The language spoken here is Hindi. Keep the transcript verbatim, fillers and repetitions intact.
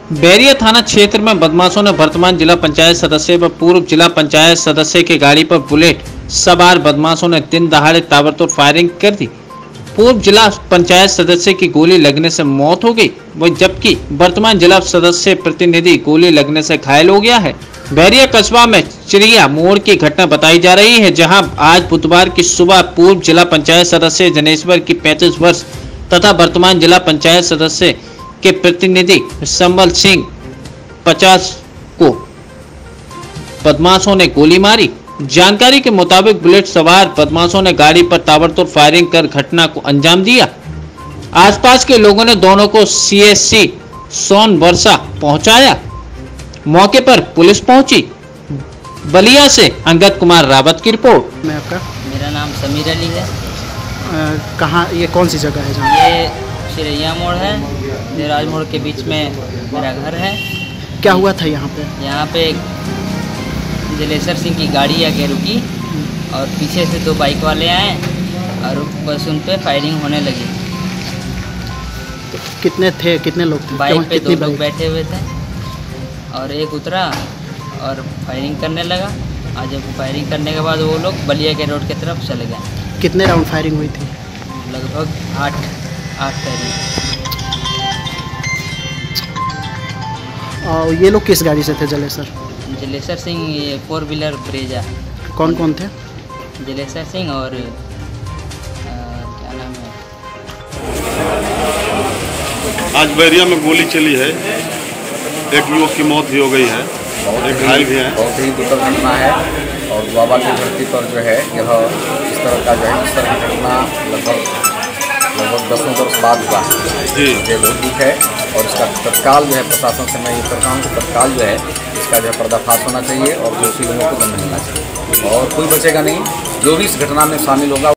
बैरिया थाना क्षेत्र में बदमाशों ने वर्तमान जिला पंचायत सदस्य व पूर्व जिला पंचायत सदस्य की गाड़ी पर बुलेट सवार बदमाशों ने दिन दहाड़े ताबड़तोड़ फायरिंग कर दी। पूर्व जिला पंचायत सदस्य की गोली लगने से मौत हो गई, वही जबकि वर्तमान जिला सदस्य प्रतिनिधि गोली लगने से घायल हो गया है। बैरिया कस्बा में चिड़िया मोड़ की घटना बताई जा रही है, जहां आज बुधवार की सुबह पूर्व जिला पंचायत सदस्य जनेश्वर की पैंतीस वर्ष तथा वर्तमान जिला पंचायत सदस्य के प्रतिनिधि संबल सिंह पचास को बदमाशों ने गोली मारी। जानकारी के मुताबिक बुलेट सवार बदमाशों ने गाड़ी पर ताबड़तोड़ फायरिंग कर घटना को अंजाम दिया। आसपास के लोगों ने दोनों को सीएससी सोन वर्षा पहुंचाया। मौके पर पुलिस पहुंची। बलिया से अंगद कुमार रावत की रिपोर्ट। मैं आपका मेरा नाम समीर अली है। अ, कहाँ, ये कौन सी जगह है जहाँ? ये चिड़ैया मोड़ है, देराज मोड़ के बीच में मेरा घर है। क्या हुआ था यहाँ पे? यहाँ पे जलेसर सिंह की गाड़ी आके रुकी और पीछे से दो बाइक वाले आए और बस उन पे फायरिंग होने लगी। तो कितने थे, कितने लोग थे? बाइक पे दो बाइक? लोग बैठे हुए थे और एक उतरा और फायरिंग करने लगा। और जब फायरिंग करने के बाद वो लोग बलिया के रोड की तरफ चले गए। कितने राउंड फायरिंग हुई थी? लगभग आठ आठ फायरिंग। और ये लोग किस गाड़ी से थे जलेसर? जलेसर सिंह ये फोर व्हीलर ब्रेजा। कौन कौन थे? जलेसर सिंह और आ, क्या नाम है? आज बैरिया में गोली चली है, एक युवक की मौत भी हो गई है, एक घायल भी है। बहुत ही दुखद घटना है और बाबा की धरती पर जो है यह इस तरह का जो है इस तरह की घटना लगभग लगभग दसों वर्ष बाद हुआ है जी। ये बहुत दुख है और इसका तत्काल जो है प्रशासन से मैं ये करता हूँ कि तत्काल जो है इसका जो है पर्दाफाश होना चाहिए और दोषी लोगों को दंड मिलना चाहिए और कोई बचेगा नहीं। जो भी इस घटना में शामिल होगा